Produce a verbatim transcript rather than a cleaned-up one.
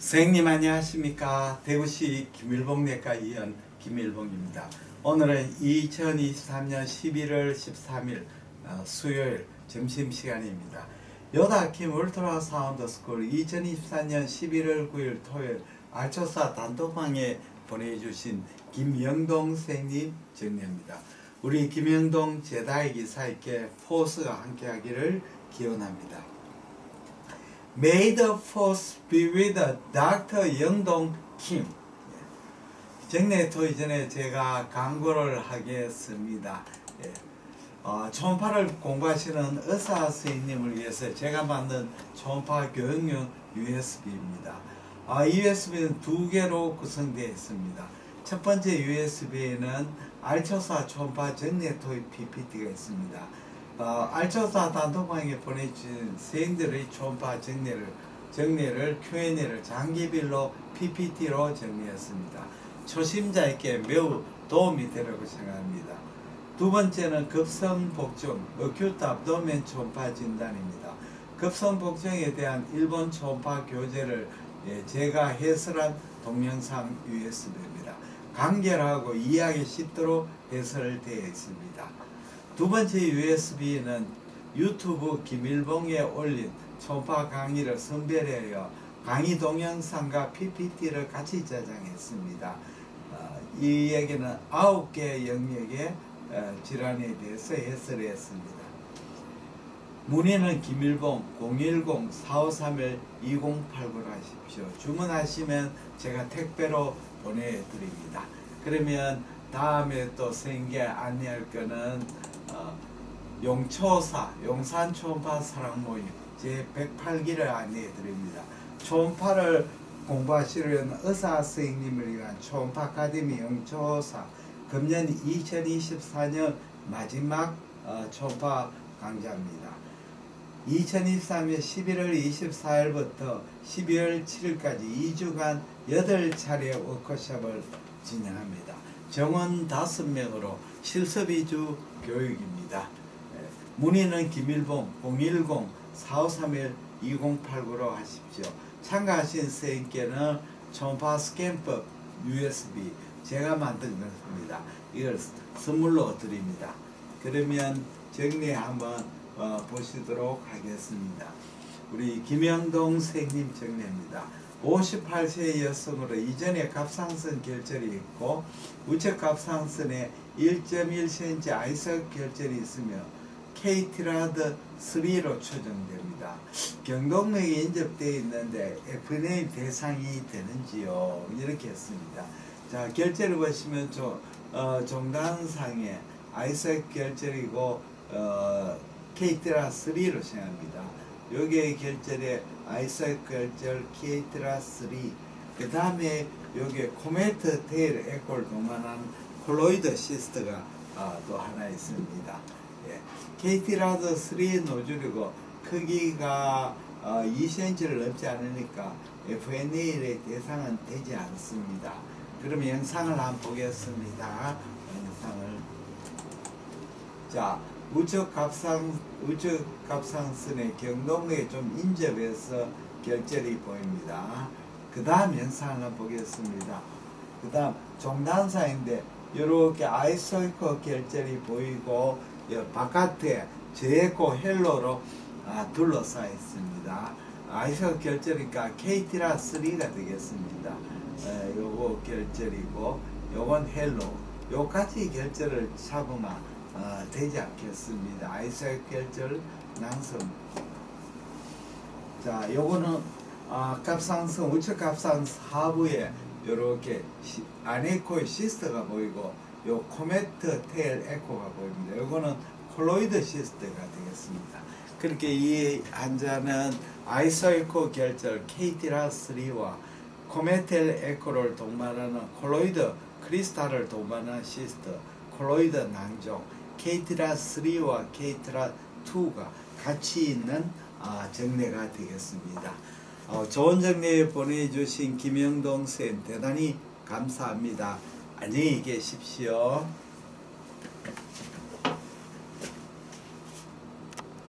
선생님 안녕하십니까. 대구시 김일봉내과 의원 김일봉입니다. 오늘은 이천이십삼년 십일월 십삼일 어, 수요일 점심시간입니다. 요다킴 울트라사운드 스쿨 이천이십사년 십일월 구일 토요일 알초사 단톡방에 보내주신 김영동 선생님 정리입니다. 우리 김영동 제다의 기사에게 포스가 함께하기를 기원합니다. May the force be with 닥터 영동 김. 정례 토이 전에 제가 광고를 하겠습니다. 예. 어, 초음파를 공부하시는 의사 선생님을 위해서 제가 만든 초음파 교육용 유에스비입니다. 아, 유에스비는 두 개로 구성되어 있습니다. 첫 번째 유에스비에는 알초사 초음파 정례 토이 피피티가 있습니다. 어, 알초사 단톡방에 보내주신 선생님들의 초음파 정례를, 정례를 큐앤에이를 장기별로 피피티로 정리했습니다. 초심자에게 매우 도움이 되라고 생각합니다. 두 번째는 급성복종, 어큐트 압도멘 초음파 진단입니다. 급성복종에 대한 일본 초음파 교재를 예, 제가 해설한 동영상 유에스비입니다. 간결하고 이해하기 쉽도록 해설되어 있습니다. 두 번째 유에스비는 유튜브 김일봉에 올린 초음파 강의를 선별하여 강의 동영상과 피피티를 같이 제작했습니다. 어, 이 얘기는 아홉 개 영역의 어, 질환에 대해서 해설했습니다. 문의는 김일봉 공일공 사오삼일 이공팔구로 하십시오. 주문하시면 제가 택배로 보내드립니다. 그러면 다음에 또 생계 안내할 거는 어, 용초사 용산 초음파 사랑 모임 제백팔기를 안내해 드립니다. 초음파를 공부하시려는 의사 선생님을 위한 초음파 아카데미 용초사 금년 이천이십사년 마지막 어, 초음파 강좌입니다. 이천이십삼년 십일월 이십사일부터 십이월 칠일까지 이 주간 여덟 차례 워크숍을 진행합니다. 정원 다섯 명으로 실습 위주 교육입니다. 문의는 김일봉 공일공 사오삼일 이공팔구로 하십시오. 참가하신 선생님께는 초음파 스캔법 유에스비 제가 만든 것입니다. 이걸 선물로 드립니다. 그러면 정리 한번 어, 보시도록 하겠습니다. 우리 김영동 선생님 정리입니다. 오십팔 세 여성으로 이전에 갑상선 결절이 있고 우측 갑상선에 일 점 일 센티미터 아이석 결절이 있으며 케이티라드 삼로 추정됩니다. 경동맥이 인접되어 있는데 에프엔에이 대상이 되는지요? 이렇게 했습니다. 자, 결절을 보시면 저, 어, 종단상에 아이석 결절이고 어, 케이티라드 삼로 생각합니다. 요게 결절에 아이석 결절 케이티라드 삼, 그 다음에 요게 코메트 테일 에코를 동반한 콜로이드 시스트가 어, 또 하나 있습니다. 예. 케이티라드 삼 노즐이고 크기가 어, 이 센티미터를 넘지 않으니까 에프엔에이의 대상은 되지 않습니다. 그럼 영상을 한번 보겠습니다. 영상을. 자, 우측 갑상, 우측 갑상선의 경동맥에 좀 인접해서 결절이 보입니다. 그 다음 영상을 한번 보겠습니다. 그 다음 종단사인데 이렇게 아이소이코 결절이 보이고 바깥에 제에코 헬로로 아, 둘러싸여 있습니다. 아이소 결절이니까 케이티라드 삼가 되겠습니다. 에, 요거 결절이고 요건 헬로. 요까지 결절을 잡으면 어, 되지 않겠습니다. 아이소이코 결절 낭성. 자, 요거는 아, 갑상선 우측 갑상선 하부에 요렇게 시, 아네코의 시스트가 보이고 요 코메트 테일 에코가 보입니다. 요거는 콜로이드 시스트가 되겠습니다. 그렇게 이 환자는 아이소이코 결절 케이티라드 삼과 코메텔 에코를 동반하는 콜로이드 크리스탈을 동반하는 시스트 콜로이드 낭종 케이티라드 삼과 케이티라드 이가 같이 있는 아, 정례가 되겠습니다. 어, 좋은 정례 보내주신 김영동 쌤 대단히 감사합니다. 안녕히 계십시오.